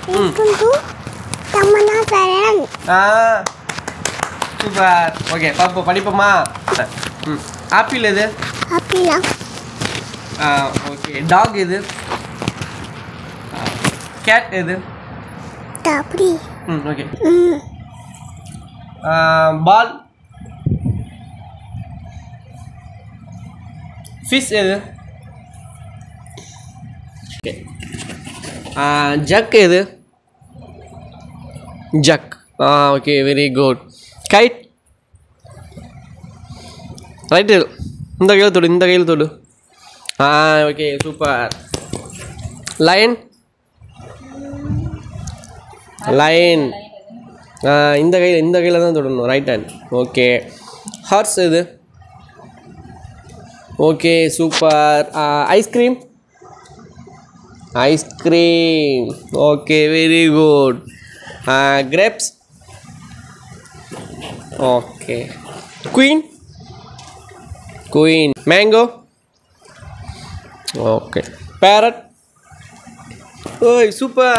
Welcome to Tamana Saran. Super. Okay, Papa, படிப்போமா? Apple எது? Apple. Okay. Dog எது? Cat எது? Tapri. Okay. Ball. Fish எது? Okay. Jug எது? Jug. Okay, very good. Kite. Right. இந்த கையில் தொடு. Okay, super. Lion. Lion. இந்த கையில் தான் தொடணும். Right hand. Okay. Horse எது? Okay, super. Ice cream. Ice cream. Okay, very good. Grapes. Okay. Queen. Mango. Okay. Parrot. Oh, super.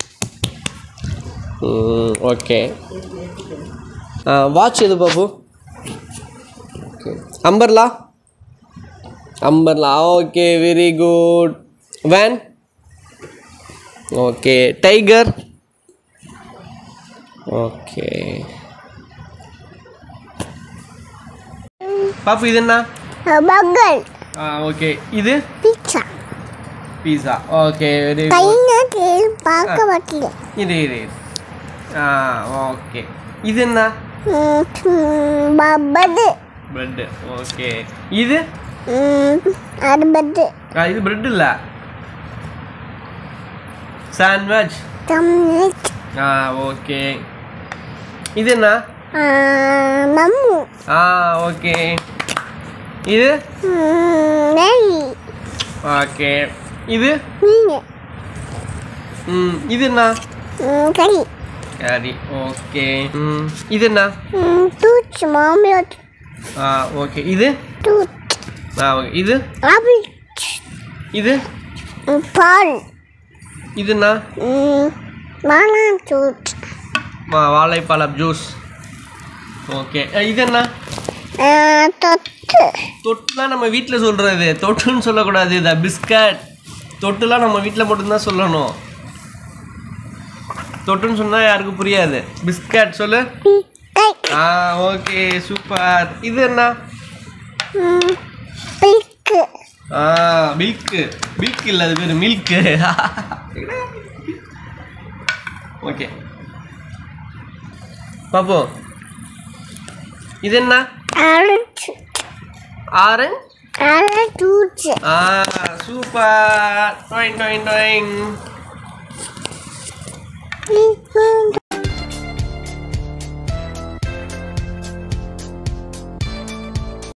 Okay. Watch edu babu. Okay. Umbrella. Okay, very good. Van. Okay. Tiger. Okay. Papu இது என்ன? Burger. Okay. இது? Pizza. Okay, very good. கையில பார்க்க வரல. இது. Okay. இது என்ன? Bread. Okay. இது? அது bread. இது bread இல்ல. Sandwich. Okay. இது என்ன? மம்மு. Okay. இது? நெய். Okay. இது? மீன். இது என்ன? கறி. Okay. இது என்ன? தூச் மாமியாட். Okay. இது? தூச். Okay. இது? ஆப்பிள். இது? பால். இது என்ன? வாழைப்பழம் ஜூஸ். வாழைப்பழம் ஜூஸ். ஓகே. இது என்ன? தொட்டுலாம் நம்ம வீட்டில் சொல்கிறது, தொட்டுன்னு சொல்லக்கூடாது. இது பிஸ்கட். தொட்டுலாம் நம்ம வீட்டில் மட்டும்தான் சொல்லணும். தொட்டுன்னு சொன்னால் யாருக்கும் புரியாது. பிஸ்கட் சொல்லு. Okay, super. இது என்ன? மில்க் இல்லை, அது பேர் மில்க்கு. ஓகே பாப்போ, இது என்ன? ஆரஞ்சு. சூப்பர்.